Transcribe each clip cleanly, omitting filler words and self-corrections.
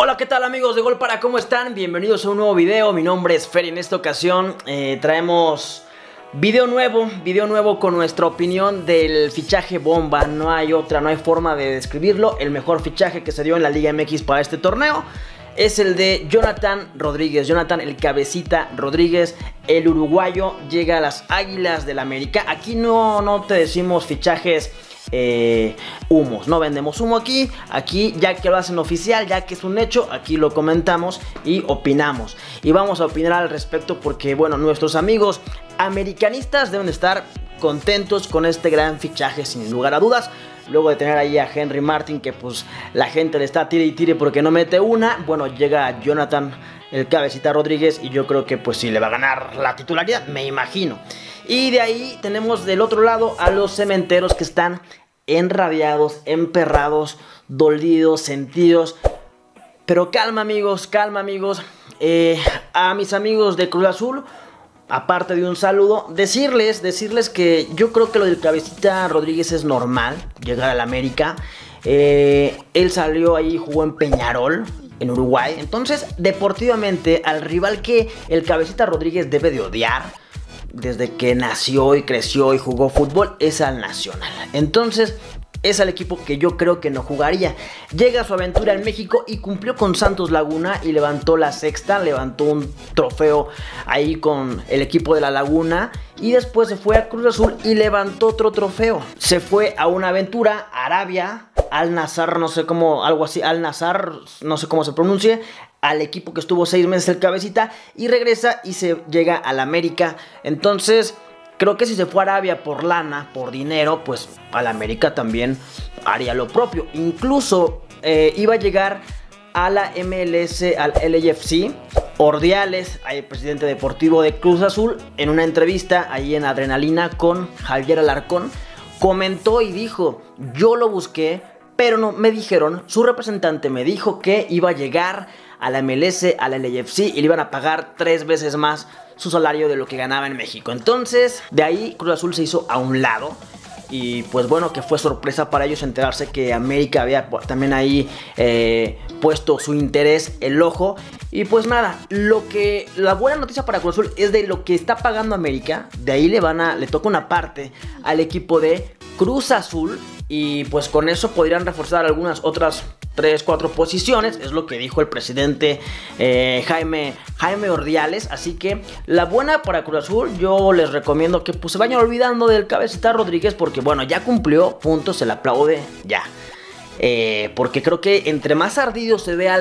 Hola, ¿qué tal amigos de Gol Para? ¿Cómo están? Bienvenidos a un nuevo video. Mi nombre es Fer y en esta ocasión traemos video nuevo con nuestra opinión del fichaje bomba. No hay otra, no hay forma de describirlo. El mejor fichaje que se dio en la Liga MX para este torneo es el de Jonathan Rodríguez. Jonathan el Cabecita Rodríguez, el uruguayo, llega a las Águilas del América. Aquí no te decimos fichajes humos, no vendemos humo aquí ya que lo hacen oficial, ya que es un hecho, aquí lo comentamos y opinamos. Y vamos a opinar al respecto porque, bueno, nuestros amigos americanistas deben estar contentos con este gran fichaje sin lugar a dudas. Luego de tener ahí a Henry Martin, que pues la gente le está tire y tire porque no mete una, bueno, llega Jonathan el Cabecita Rodríguez y yo creo que pues sí le va a ganar la titularidad, me imagino. Y de ahí tenemos del otro lado a los cementeros que están enrabiados, emperrados, dolidos, sentidos. Pero calma amigos, a mis amigos de Cruz Azul, aparte de un saludo, decirles que yo creo que lo del Cabecita Rodríguez es normal, llegar al América. Él salió ahí, jugó en Peñarol, en Uruguay. Entonces, deportivamente, al rival que el Cabecita Rodríguez debe de odiar desde que nació y creció y jugó fútbol es al Nacional. Entonces es al equipo que yo creo que no jugaría. Llega a su aventura en México y cumplió con Santos Laguna y levantó la sexta, levantó un trofeo ahí con el equipo de La Laguna. Y después se fue a Cruz Azul y levantó otro trofeo. Se fue a una aventura, Arabia, Al Nassr, no sé cómo, algo así, Al Nassr, no sé cómo se pronuncie, al equipo que estuvo 6 meses el Cabecita, y regresa y se llega al América. Entonces creo que si se fue a Arabia por lana, por dinero, pues al América también haría lo propio. Incluso iba a llegar a la MLS, al LAFC. Ordiales, el presidente deportivo de Cruz Azul, en una entrevista ahí en Adrenalina con Javier Alarcón, comentó y dijo: yo lo busqué, pero no me dijeron, su representante me dijo que iba a llegar a la MLS, a la LAFC y le iban a pagar 3 veces más su salario de lo que ganaba en México. Entonces, de ahí Cruz Azul se hizo a un lado. Y pues bueno, que fue sorpresa para ellos enterarse que América había también ahí puesto su interés, el ojo. Y pues nada, la buena noticia para Cruz Azul es de lo que está pagando América. De ahí le toca una parte al equipo de Cruz Azul. Y pues con eso podrían reforzar algunas otras 3-4 posiciones. Es lo que dijo el presidente Jaime Ordiales. Así que la buena para Cruz Azul, yo les recomiendo que pues se vayan olvidando del Cabecita Rodríguez, porque bueno, ya cumplió, punto, se le aplaude, ya. Porque creo que entre más ardido se vea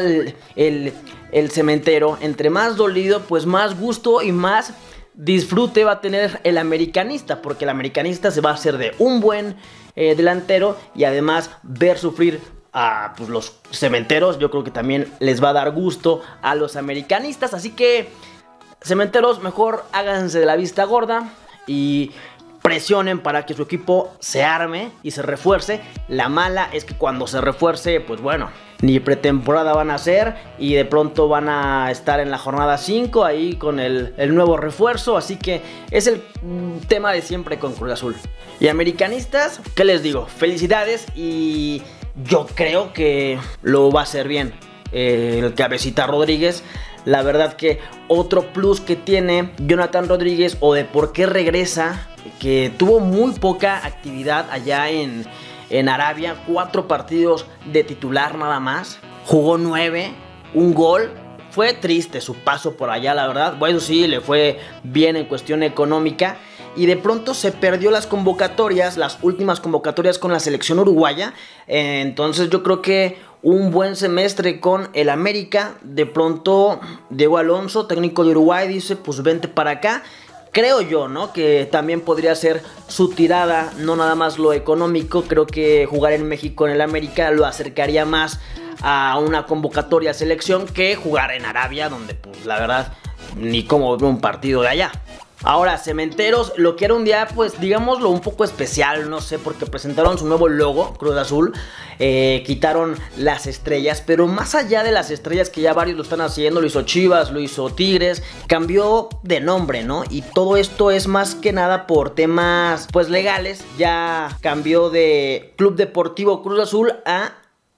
el cementero, entre más dolido, pues más gusto y más disfrute va a tener el americanista, porque el americanista se va a hacer de un buen delantero y además ver sufrir a pues, los cementeros. Yo creo que también les va a dar gusto a los americanistas. Así que, cementeros, mejor háganse de la vista gorda y presionen para que su equipo se arme y se refuerce. La mala es que cuando se refuerce, pues bueno, ni pretemporada van a hacer y de pronto van a estar en la jornada 5 ahí con el nuevo refuerzo. Así que es el tema de siempre con Cruz Azul. Y americanistas, ¿qué les digo? Felicidades, y yo creo que lo va a hacer bien el Cabecita Rodríguez. La verdad que otro plus que tiene Jonathan Rodríguez, o de por qué regresa, que tuvo muy poca actividad allá en Arabia, 4 partidos de titular nada más, jugó 9, un gol. Fue triste su paso por allá, la verdad. Bueno, sí, le fue bien en cuestión económica. Y de pronto se perdió las convocatorias, las últimas convocatorias con la selección uruguaya. Entonces yo creo que un buen semestre con el América. De pronto Diego Alonso, técnico de Uruguay, dice: pues vente para acá. Creo yo, ¿no? Que también podría ser su tirada, no nada más lo económico. Creo que jugar en México en el América lo acercaría más a una convocatoria selección que jugar en Arabia, donde pues la verdad ni cómo ver un partido de allá. Ahora, cementeros, lo que era un día, pues digámoslo, un poco especial, no sé, porque presentaron su nuevo logo, Cruz Azul, quitaron las estrellas, pero más allá de las estrellas, que ya varios lo están haciendo, lo hizo Chivas, lo hizo Tigres, cambió de nombre, ¿no? Y todo esto es más que nada por temas, pues legales. Ya cambió de Club Deportivo Cruz Azul a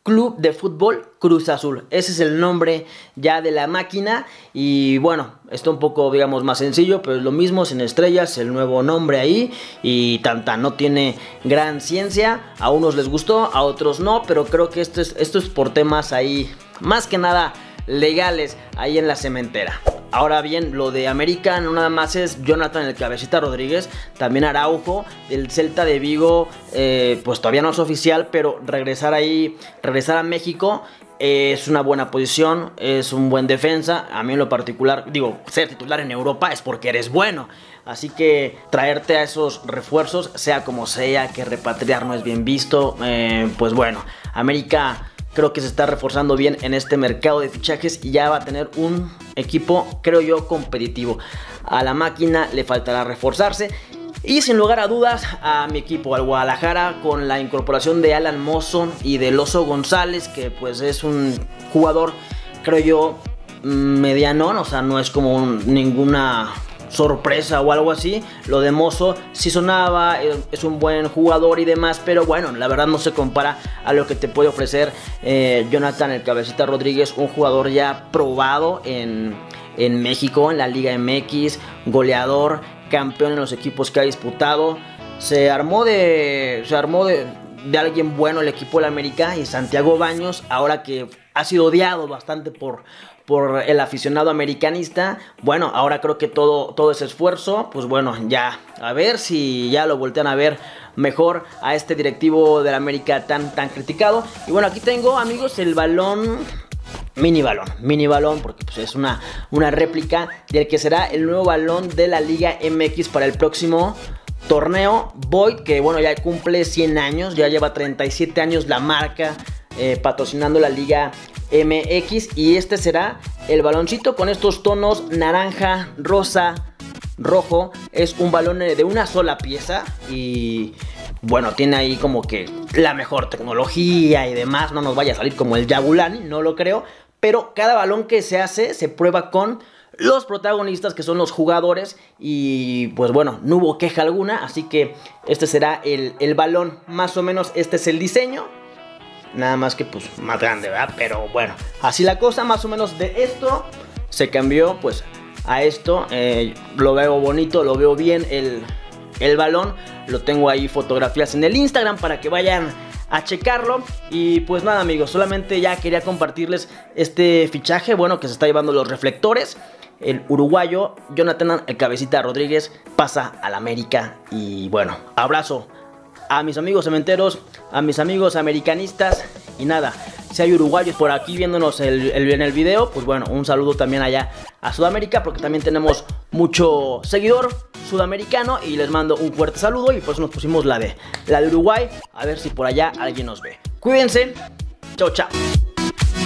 Club de Fútbol Cruz Azul. Ese es el nombre ya de la máquina. Y bueno, está un poco, digamos, más sencillo, pero es lo mismo, sin estrellas, el nuevo nombre ahí. Y no tiene gran ciencia. A unos les gustó, a otros no. Pero creo que esto es por temas ahí, más que nada legales, ahí en la cementera. Ahora bien, lo de América no nada más es Jonathan el Cabecita Rodríguez, también Araujo, del Celta de Vigo, pues todavía no es oficial, pero regresar a México es una buena posición, es un buen defensa. A mí en lo particular, digo, ser titular en Europa es porque eres bueno. Así que traerte a esos refuerzos, sea como sea, que repatriar no es bien visto, pues bueno, América creo que se está reforzando bien en este mercado de fichajes y ya va a tener un equipo, creo yo, competitivo. A la máquina le faltará reforzarse. Y sin lugar a dudas a mi equipo, al Guadalajara, con la incorporación de Alan Mozo y del Oso González, que pues es un jugador, creo yo, medianón, o sea, no es como ninguna sorpresa o algo así. Lo de Mozo sí sonaba, es un buen jugador y demás, pero bueno, la verdad no se compara a lo que te puede ofrecer Jonathan el Cabecita Rodríguez, un jugador ya probado en México, en la Liga MX, goleador, campeón en los equipos que ha disputado. Se armó de alguien bueno el equipo del América, y Santiago Baños, ahora que ha sido odiado bastante por el aficionado americanista, bueno, ahora creo que todo ese esfuerzo, pues bueno, ya a ver si ya lo voltean a ver mejor a este directivo del América tan criticado. Y bueno, aquí tengo, amigos, el balón, mini balón, porque pues es una réplica del que será el nuevo balón de la Liga MX para el próximo torneo Void, que bueno, ya cumple 100 años, ya lleva 37 años la marca patrocinando la Liga MX, y este será el baloncito con estos tonos naranja, rosa, rojo. Es un balón de una sola pieza y bueno, tiene ahí como que la mejor tecnología y demás. No nos vaya a salir como el Yabulani, no lo creo, pero cada balón que se hace se prueba con los protagonistas, que son los jugadores, y pues bueno, no hubo queja alguna. Así que este será el balón, más o menos este es el diseño. Nada más que pues más grande, ¿verdad? Pero bueno, así la cosa, más o menos de esto se cambió pues a esto. Lo veo bonito, lo veo bien el balón. Lo tengo ahí fotografías en el Instagram para que vayan a checarlo. Y pues nada, amigos, solamente ya quería compartirles este fichaje, bueno, que se está llevando los reflectores. El uruguayo Jonathan el Cabecita Rodríguez pasa al América. Y bueno, abrazo a mis amigos cementeros, a mis amigos americanistas. Y nada, si hay uruguayos por aquí viéndonos en el video, pues bueno, un saludo también allá a Sudamérica, porque también tenemos mucho seguidor sudamericano, y les mando un fuerte saludo. Y pues nos pusimos la de Uruguay, a ver si por allá alguien nos ve. Cuídense, chao chao.